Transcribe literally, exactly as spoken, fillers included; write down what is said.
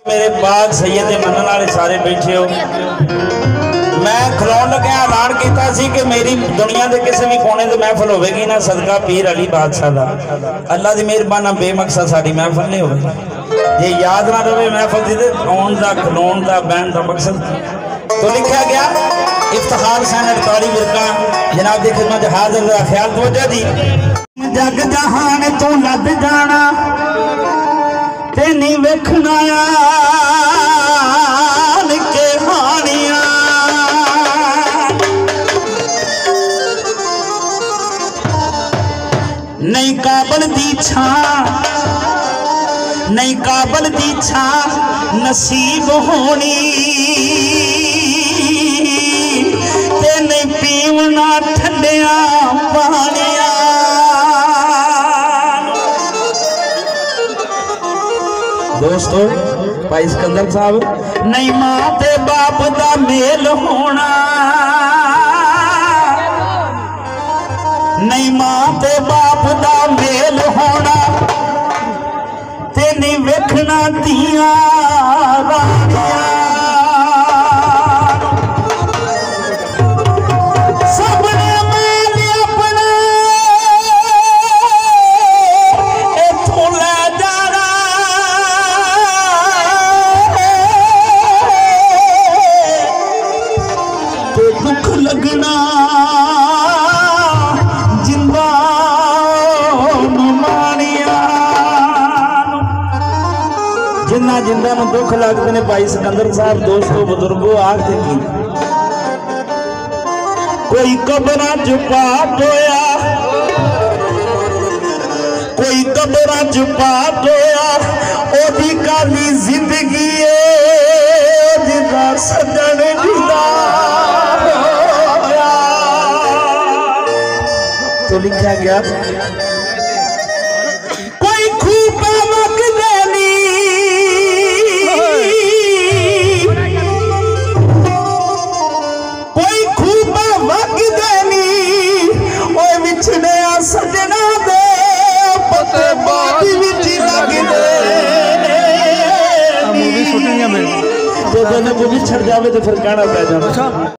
मेरे पाक सैयद मनन वाले सारे बैठे हो। मैं खिलाउन लगे ऐलान किया कि मेरी दुनिया के किसी भी कोने से महफिल होगी ना सदका पीर अली बादशाह का। अल्लाह की मेहरबानी बेमकसद साड़ी महफिल नहीं होगी। जे याद ना रहे महफिल की आउन का खिलाउन का बहन का मकसद तो लिखा गया इफ्तिखार हुसैन अटकारी विरका जनाब की खिदमत हाजिर का ख्याल तवज्जो दी। जग जहान तू लद जाना ते नहीं वेखना के हानिया नहीं काबल दी छा नहीं काबल दी छा नसीब होनी ते नहीं पीवना ठंडिया पानिया। दोस्तों भाई सिकंदर साहब नहीं मां ते बाप दा मेल होना नहीं मां ते बाप दा मेल होना ते नहीं वेखना दिया रानिया। सबने मेल अपना इथों ले जाना ते दुख लगना जिन्ना जिंदा में दुख लगते ने भाई सिकंदर साहब। दोस्तों बुजुर्गों आग की कोई कबरा च पाट होया कोई कबरा च पाट होया ओदी काली जिंदगी जिदा सजन जिदा होया। तो लिखा गया कोई खूब सजना दे पते बाती विच लगदे मूवी शूटिंग में तो जब मूवी छड़ जावे तो फिर कहना पै जाना।